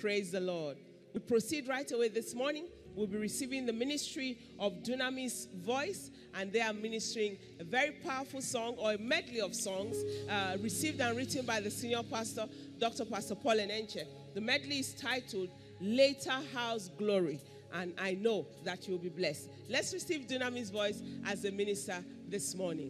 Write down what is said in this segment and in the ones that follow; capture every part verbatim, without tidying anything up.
Praise the Lord. We proceed right away this morning. We'll be receiving the ministry of Dunamis Voice, and they are ministering a very powerful song, or a medley of songs, uh, received and written by the senior pastor, Doctor Pastor Paul Enenche. The medley is titled Later House Glory, and I know that you'll be blessed. Let's receive Dunamis Voice as a minister this morning.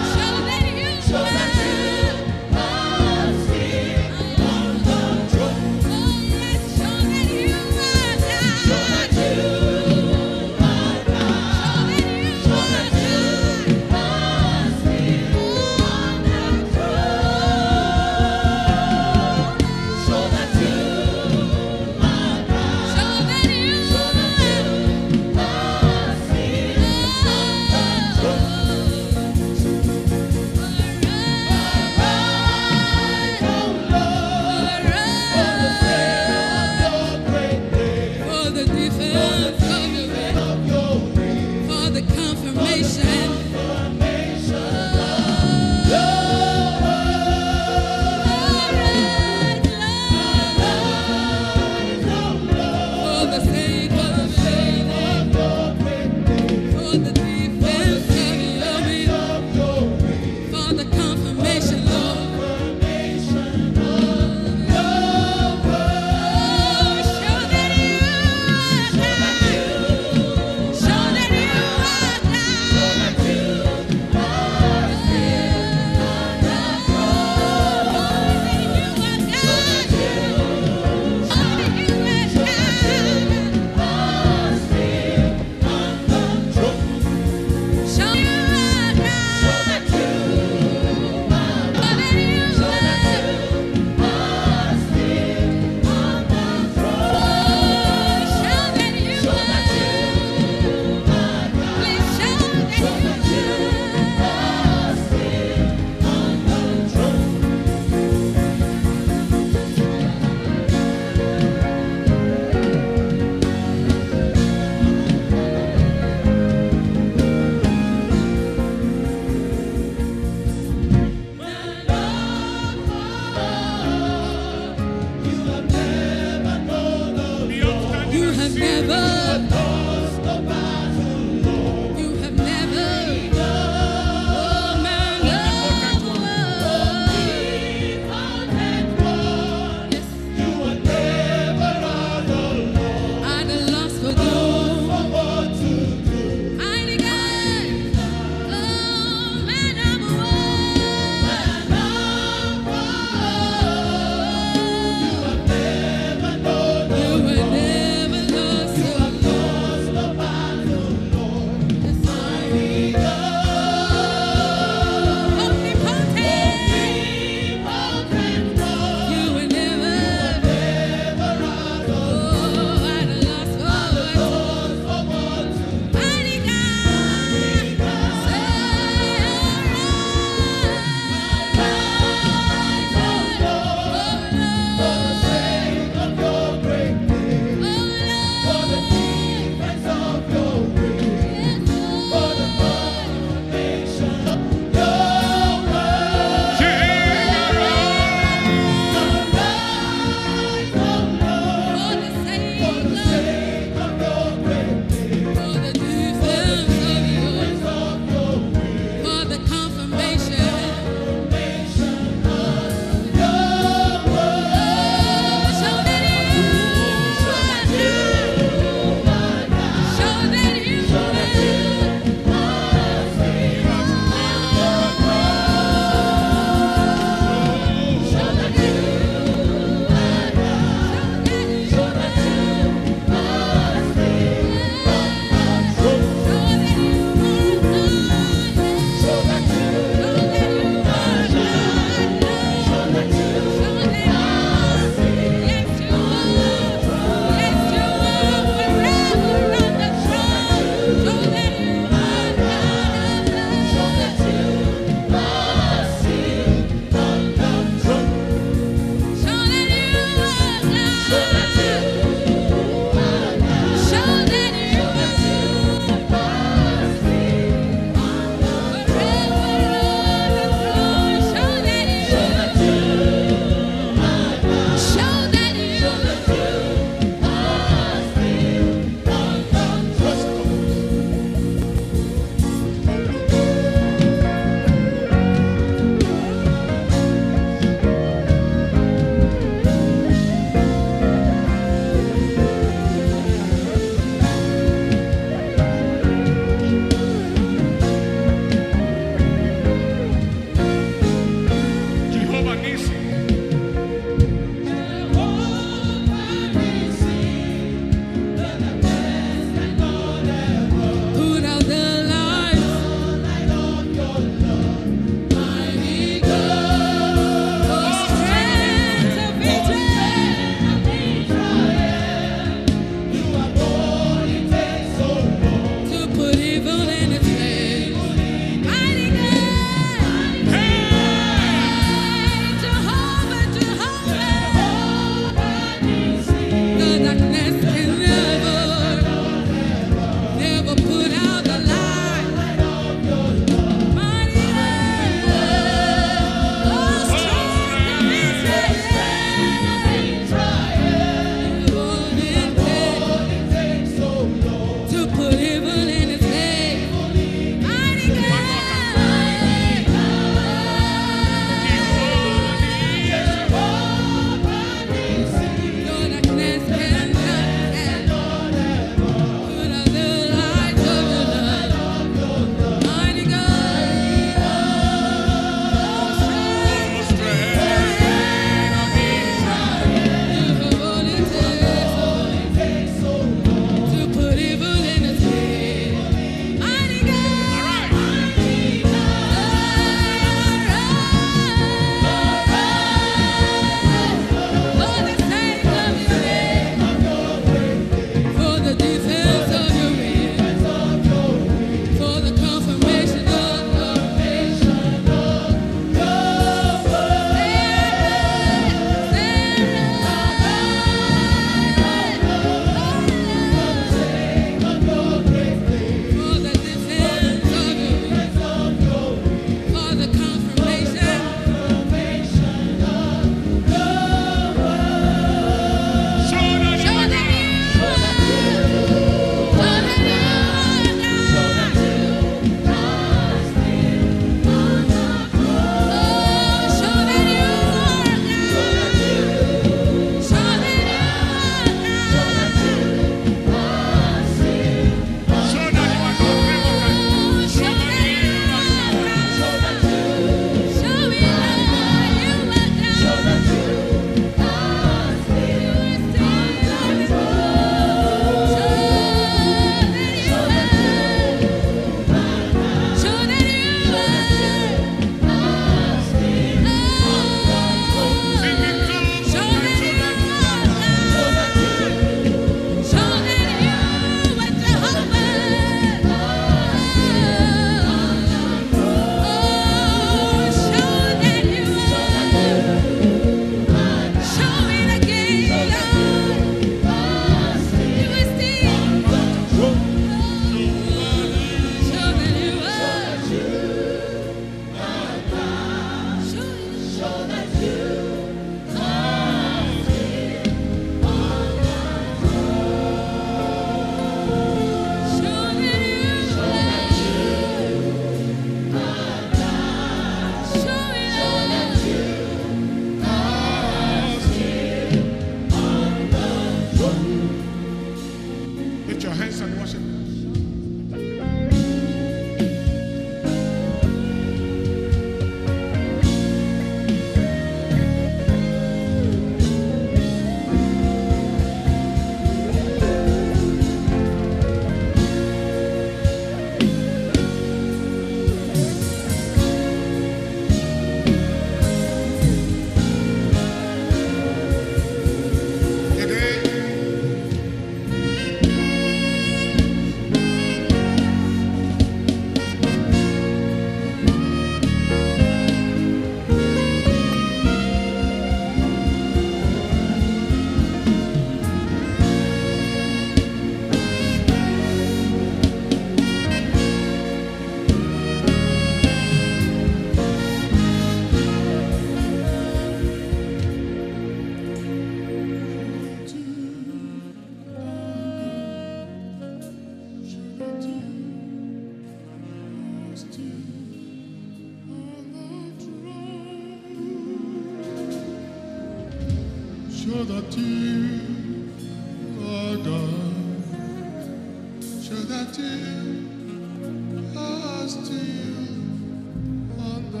Show that you are God. Show that you are still on the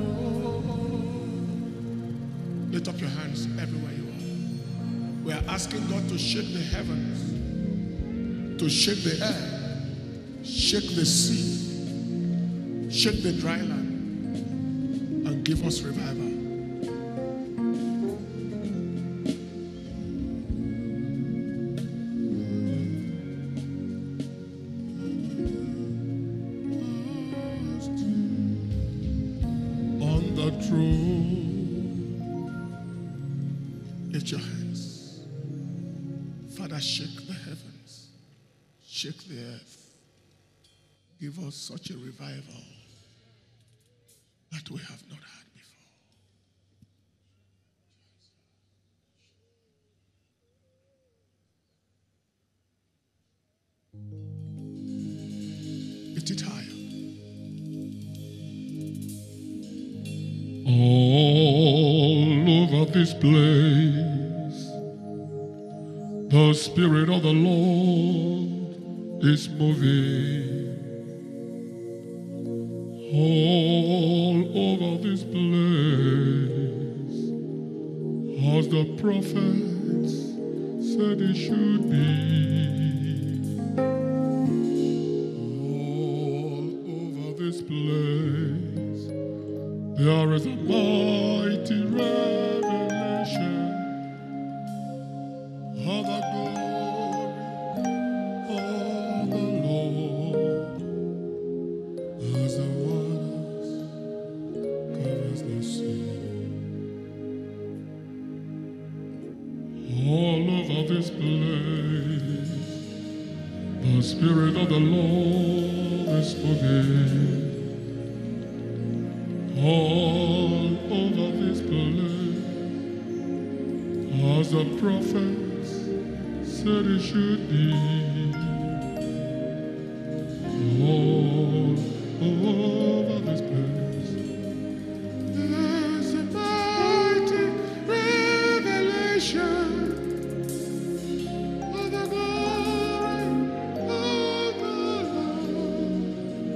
throne. Lift up your hands everywhere you are. We are asking God to shake the heavens, to shake the air, shake the sea, shake the dry land, and give us revival. On the throne, lift your hands. Father, shake the heavens, shake the earth. Give us such a revival that we have not had before. Lift it higher. All over this place, the Spirit of the Lord is moving. All over this place, as the prophets said it should be. All over this place, there is a mighty revelation of the glory of the Lord as the waters covers the sea. All over this place, the Spirit of the Lord is moving. All over this place, as the prophets said it should be. All over this place, there's a mighty revelation of the glory of the Lord.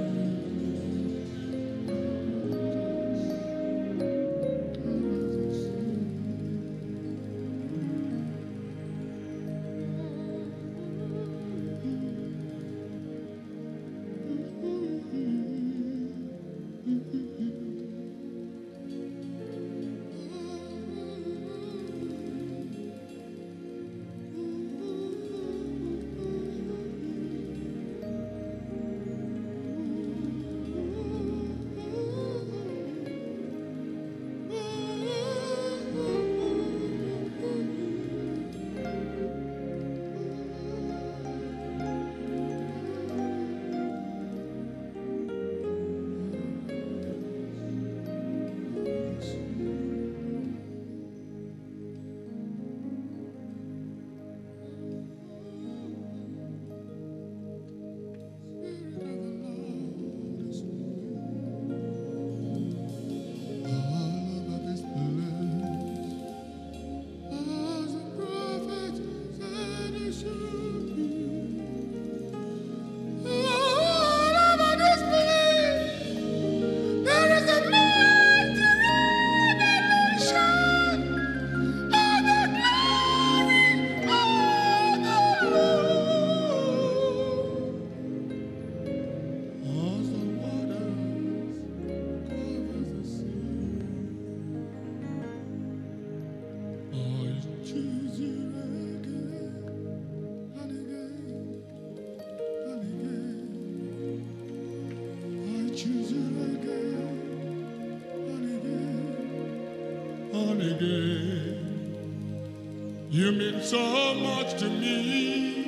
Born again, you mean so much to me.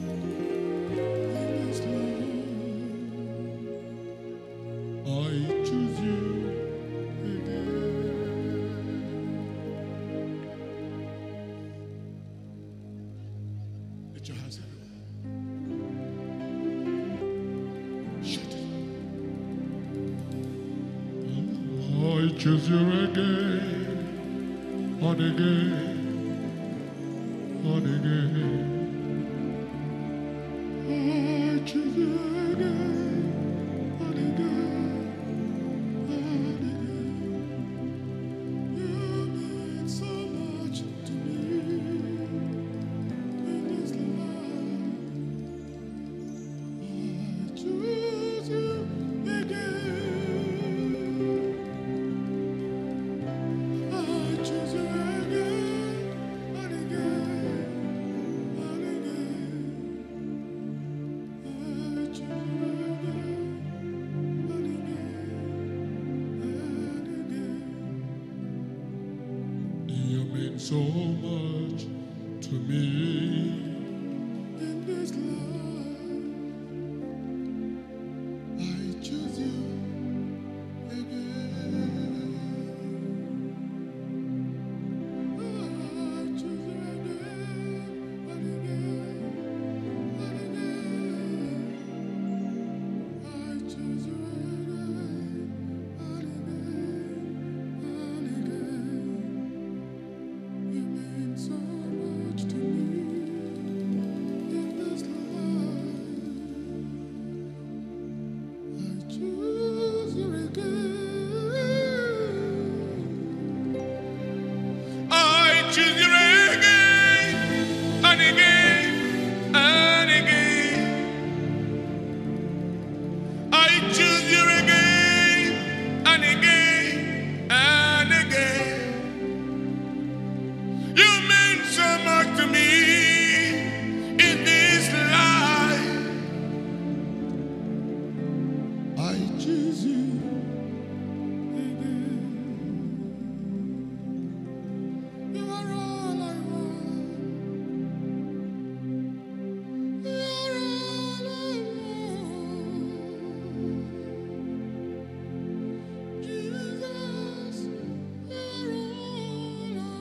I choose you again. Lift your hands everywhere. Shut it. I choose you again and again born again. I choose you again, born again, born again. You mean so much to me in this life. I choose you again. I choose you again, and again, and again. I choose you again, and again, and again. You mean so much to me in this life. I choose you again. I choose you again, and again, and again. I choose you again, and again, and again. You mean so much to me in this life. I choose you again. I choose you again, and again, and again. I choose you again, and again, and again. You mean so much to me in this life. I choose you again. You are all I want. You are all I want. Jesus, you are all I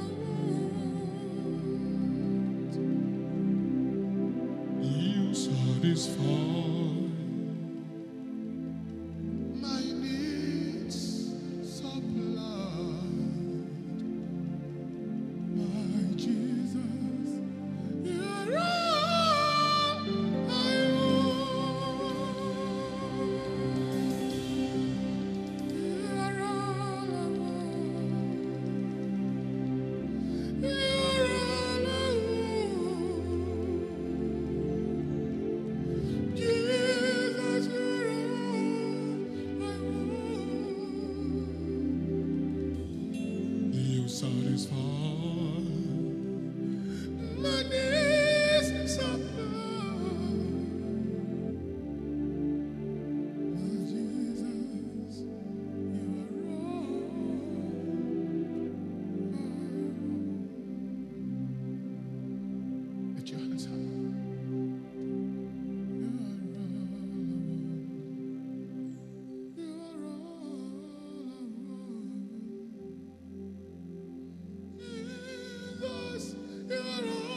want. You satisfy my needs supplied. My Jesus, you're all I want. You're all I want. You're all I want. Jesus, you're all I want. You satisfy my needs supplied. My Jesus, you are all I want. Let your hands up. You are all I want. You are all I want. Jesus, you are all I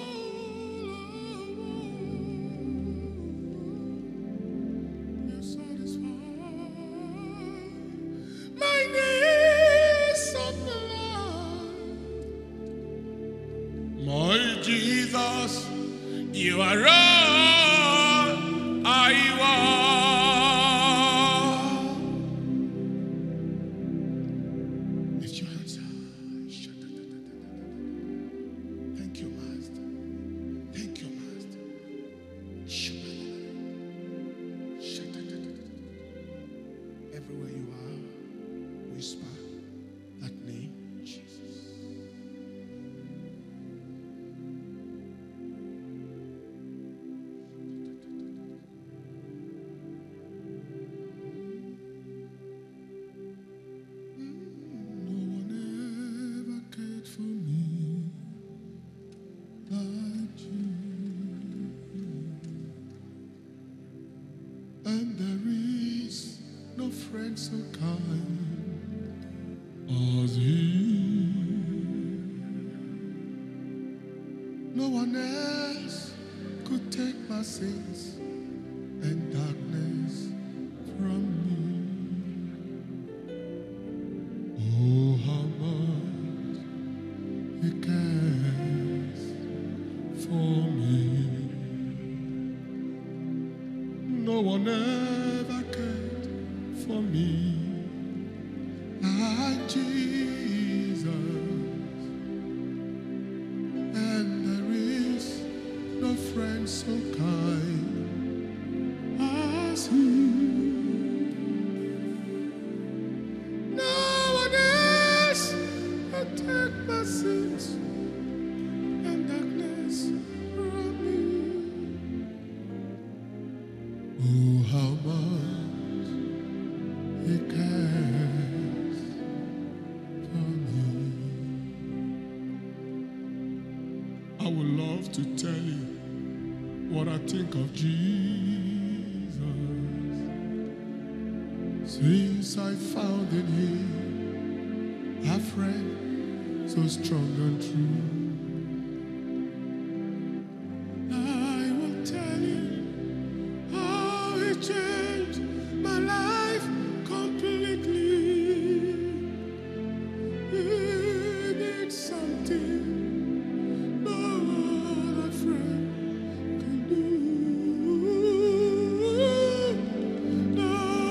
want. You satisfy my needs supplied. My Jesus, you are all I want. Lift your hands up. Thank you, Master. Thank you, Master. Everywhere you are, whisper that name, Jesus. No one ever cared for me like you. And there is no friend so kind as you. No one else could take my sins and darkness from me. Oh, how much He cares friend so kind as He. No one else can take my sins and darkness from me. Oh, how much He cares for me. I would love to tell you what I think of Jesus since I found in Him a friend so strong and true. I will tell you how He changed my life completely. He did something no other friend can do. No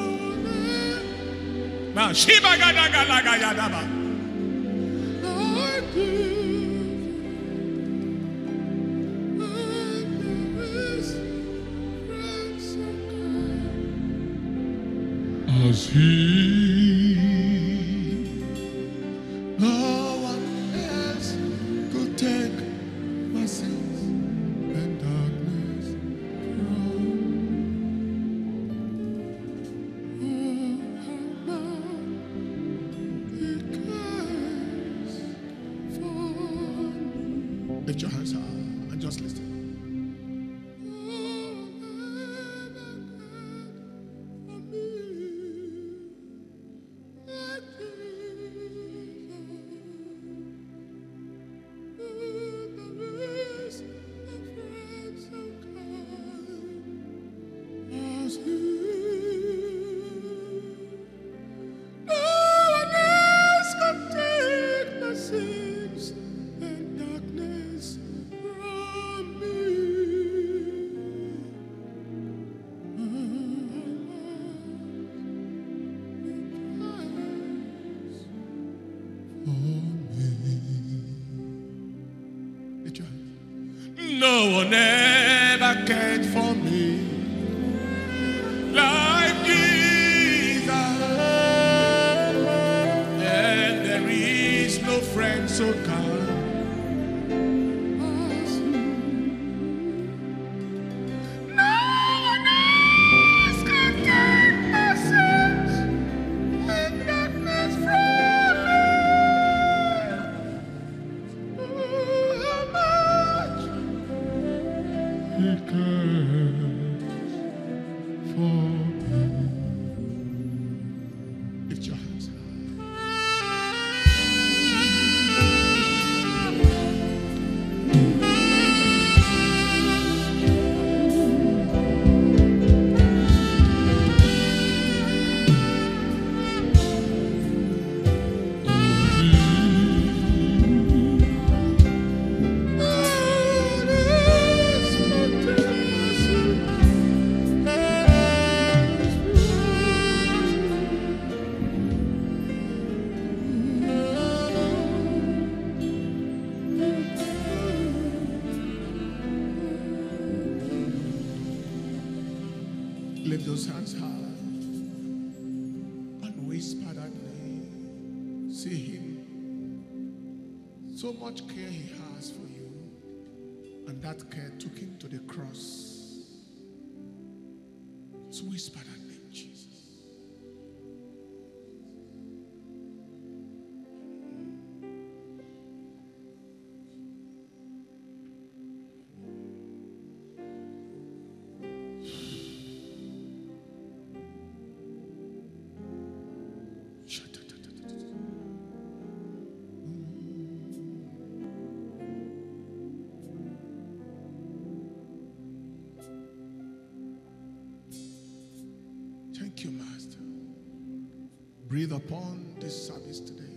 one now, Shiba Gada Gala Gayadaba. Like you. And there is friend so kind as He. No one else could take my sins and darkness from me. Oh, how much He cares for me. Lift your hands high and just listen. Oh, never cared for me like Jesus. No one ever cared for me like Jesus, and there is no friend so kind as you. No one else can take my sins and darkness from me. Oh, how much He cares for me. Lift your hands high. Lift those hands high and whisper that name. See Him. So much care He has for you, and that care took Him to the cross. So whisper that name, Jesus. Thank you, Master. Breathe upon this service today.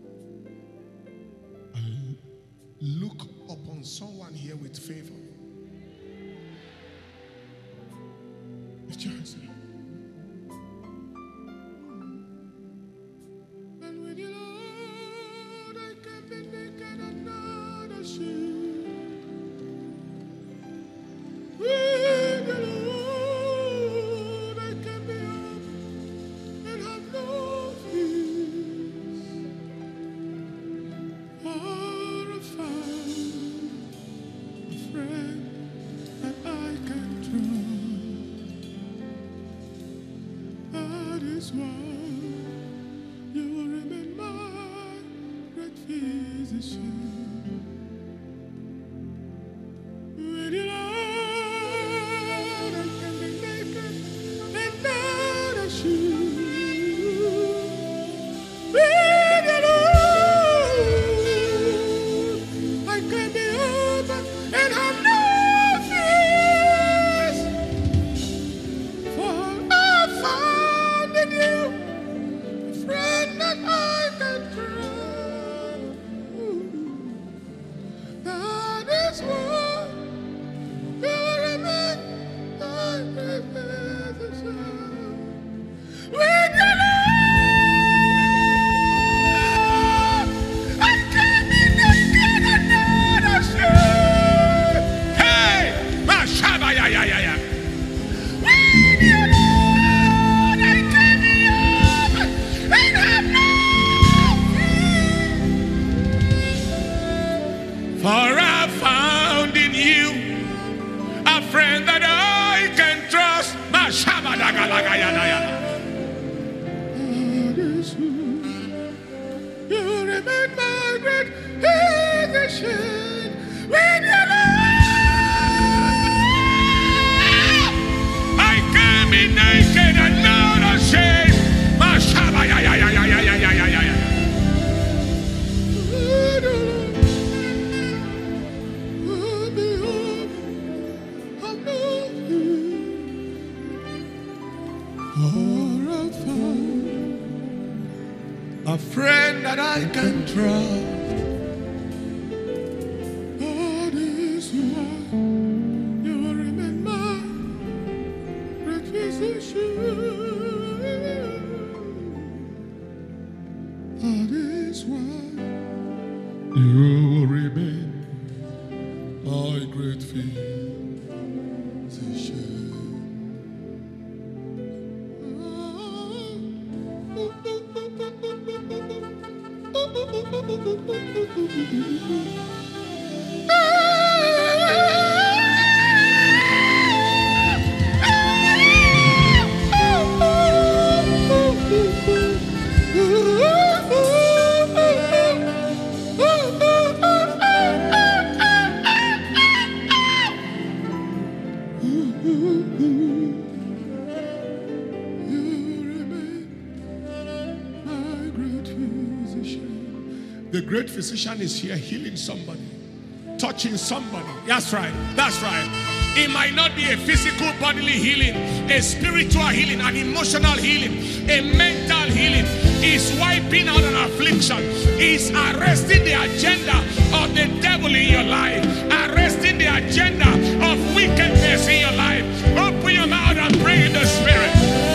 And look upon someone here with favor. Lift your hands up. And with you, Lord, I can be naked and not ashamed. That is why you will remain my great physician. With your Lord, I can be naked and not ashamed. With your Lord, I can be open and have no fears. For I found in you a friend that I can trust. That is why you remain my great physician. With your Lord, I can be naked and not ashamed. Hey, Mashaba, ya, ya, ya, ya. With your Lord, I can be open and have no fear. For I found in you a friend that I can trust. Mashaba, daga, laga, ya, ya, ya. You remain my great physician. With your Lord, I can be naked and not ashamed. Mashaba, ya, ya, ya, ya, ya, ya, ya, ya, ya. A friend that I can trust. That is why you will remain my great physician. That is why you will remain my great physician. The great physician is here healing somebody, touching somebody. That's right. That's right. It might not be a physical bodily healing, a spiritual healing, an emotional healing, a mental healing. Is wiping out an affliction. Is arresting the agenda of the devil in your life. Arresting the agenda of wickedness in your life. Open your mouth and pray in the spirit.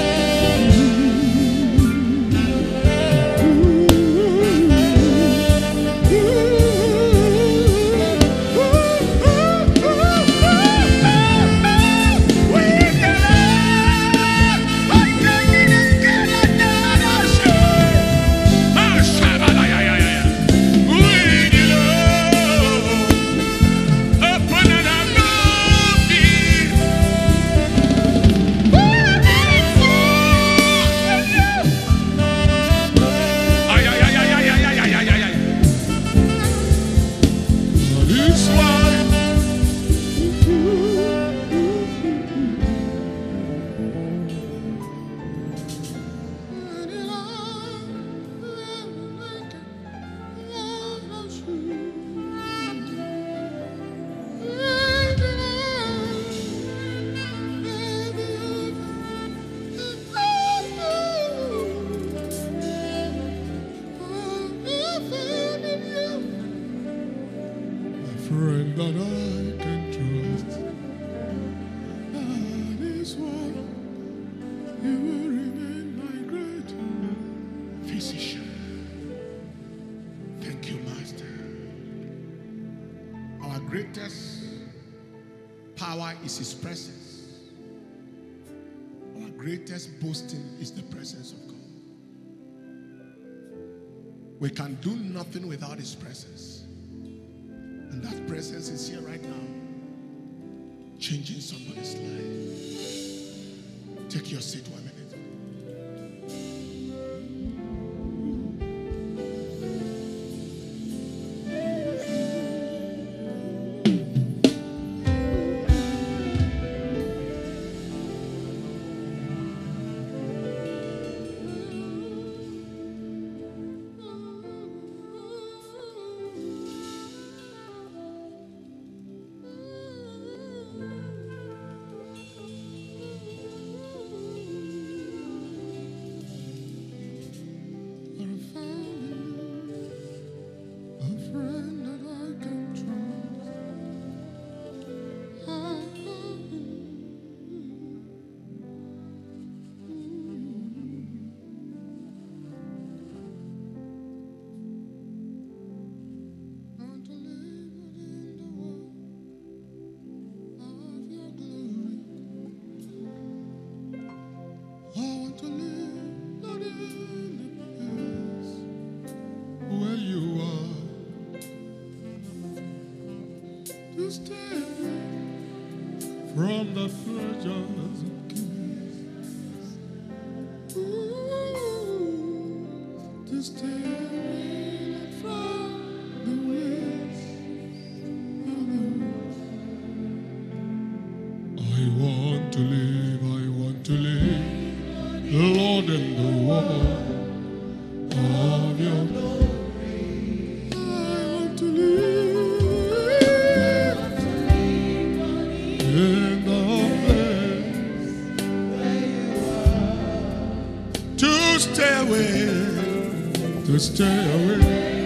Friend that I can trust. That is why you will remain my great physician. Thank you, Master. Our greatest power is His presence. Our greatest boasting is the presence of God. We can do nothing without His presence. And that presence is here right now, changing somebody's life. Take your seat one minute. stay away from the pleasures of kings. Ooh, to stay away from the ways of the world. I want to live, I want to live, Lord, in the world of your glory. I want to live in the place where you are. To stay away, to stay away